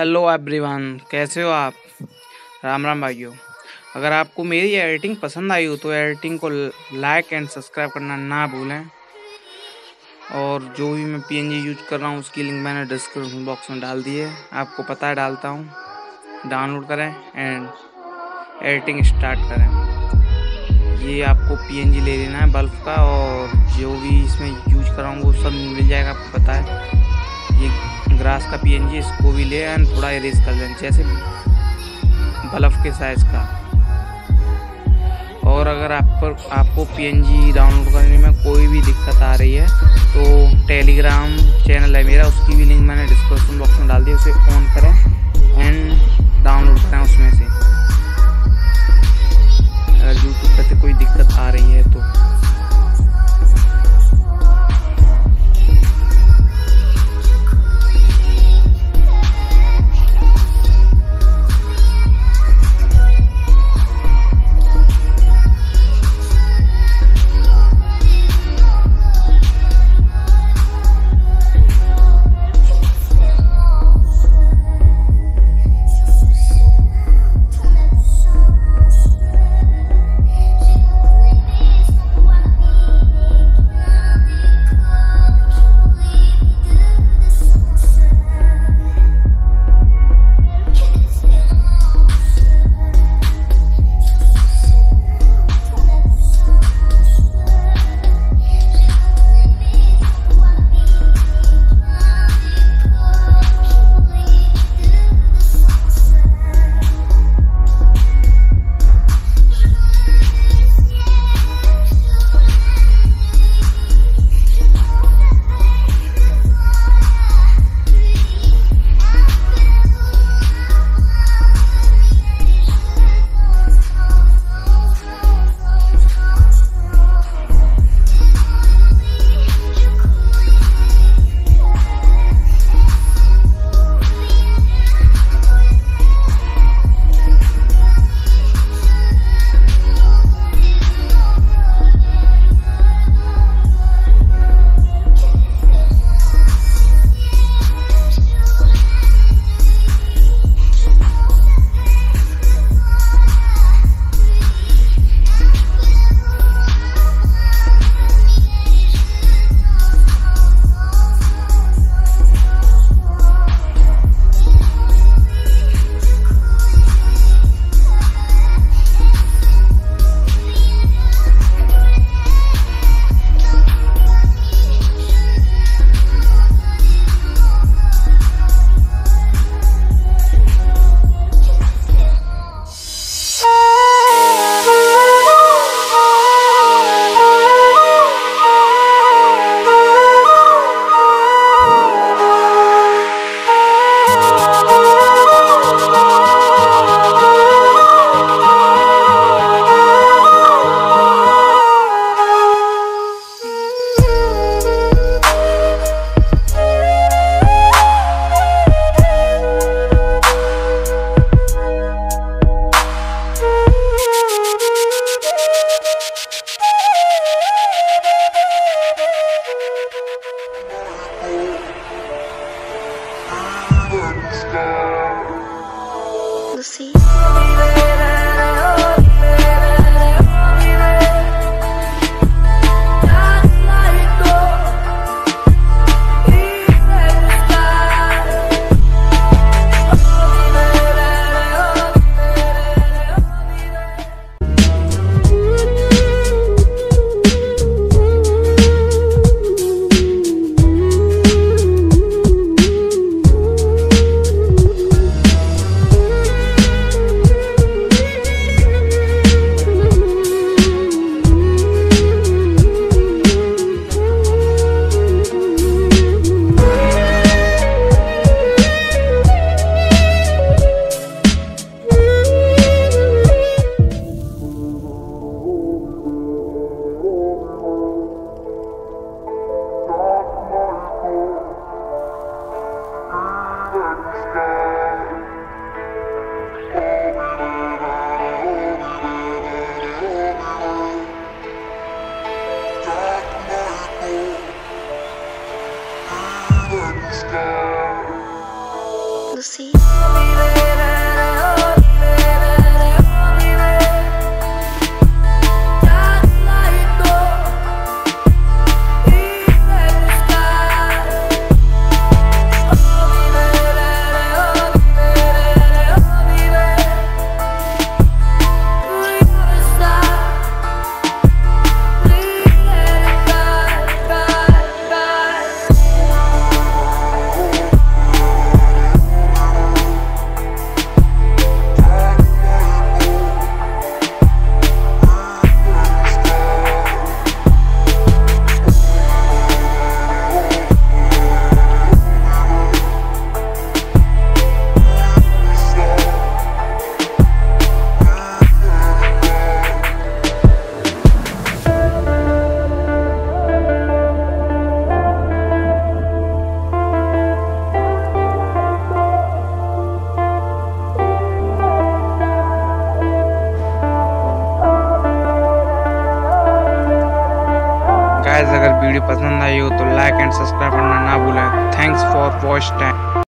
Hello everyone, कैसे हो आप। राम राम भाइयों। अगर आपको मेरी एडिटिंग पसंद आई हो तो एडिटिंग को लाइक एंड सब्सक्राइब करना ना भूलें। और जो भी मैं पीएनजी यूज कर रहा हूँ उसकी लिंक मैंने डिस्क्रिप्शन बॉक्स में डाल दी है, आपको पता है डालता हूँ। डाउनलोड करें एंड एडिटिंग स्टार्ट करें। ये आपको पीएनजी ले लेना है बल्ब का, और जो भी इसमें यूज कर रहा हूँ वो सब मिल जाएगा, आपको पता है। ये ग्रास का पीएनजी, इसको भी ले एंड थोड़ा इरेज कर लें जैसे बल्ब के साइज का। और अगर आपको पीएनजी डाउनलोड करने में कोई भी दिक्कत आ रही है तो टेलीग्राम चैनल है मेरा, उसकी भी लिंक मैंने डिस्क्रिप्शन बॉक्स में डाल दी, उसे ऑन करें एंड डाउनलोड करें उसमें से। अगर यूट्यूब पर से कोई दिक्कत आ रही है तो अगर वीडियो पसंद आई हो तो लाइक एंड सब्सक्राइब करना ना भूलें। Thanks for watch time.